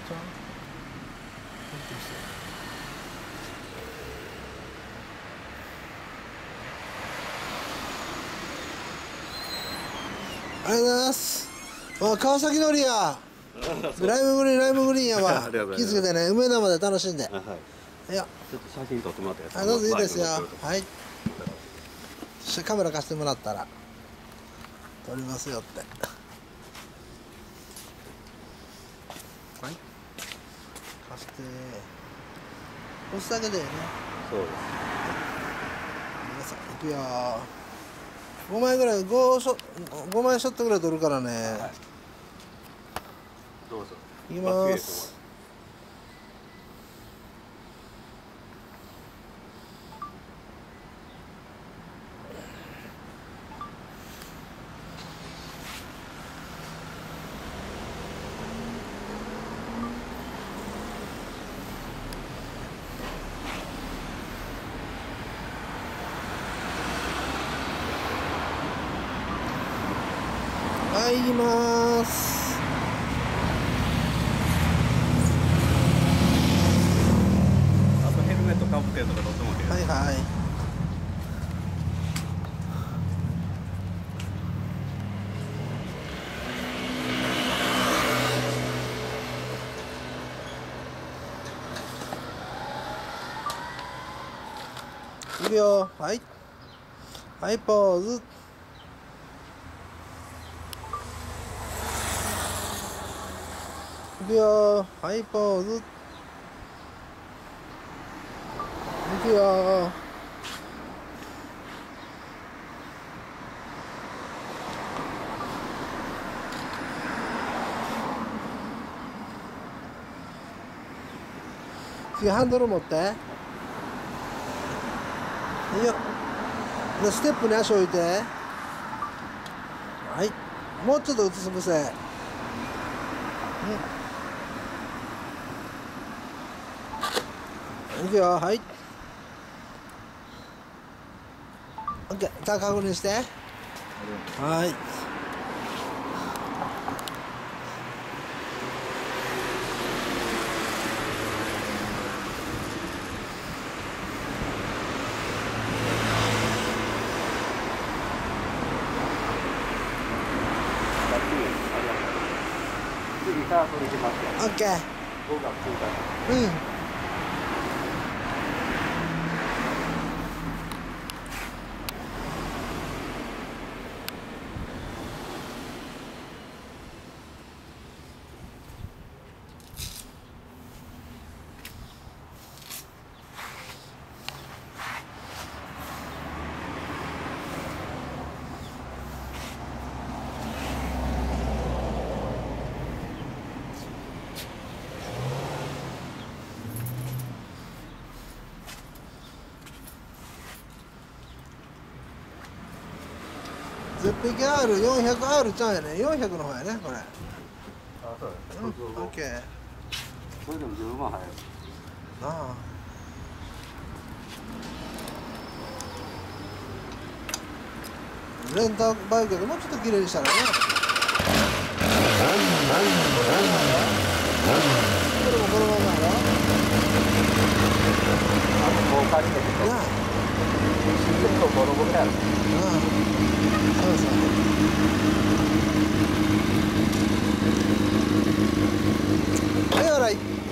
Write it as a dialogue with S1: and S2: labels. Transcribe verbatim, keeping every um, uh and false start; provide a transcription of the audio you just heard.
S1: ちゃんありがとうございます。あ、川崎のりや。ライムグリーン、ライムグリーンやわ。気付けてね、梅田まで楽しんで。はい。いや。ちょっと写真撮ってもらって。はい、どうぞいいですよ。はい。カメラ貸してもらったら。撮りますよって。はい。貸して。押すだけでね。そうです。皆さん、いくよ。ごまいぐらい、ごショ、ごまいショットぐらい取るからね。はい、どうぞ。いきます。はい、行きます。あとヘルメットかぶってるとかどうでもいい。はいはい。いくよ。はい。はい、ポーズ。いくよ。はい、ポーズ。いくよ。次ハンドル持って。いいよ。でステップに足置いて。はい。もうちょっと移す癖。うん。いくよ。はい。オッケー。さあ確認して。はい。次から取りしますよ。オッケー。ごがついた。うん。絶壁 アールよんひゃくアール ちゃうやね。よんひゃくの方やね、これ。あ、そうです。うん、オッケー。それでも十分速い。なあ。レンタバイクでもうちょっと綺麗にしたらね。これもこのままやろ。あ、もう借りてると。なあ。結構ボロボロやろ。なあ。そうそう。はい、笑い。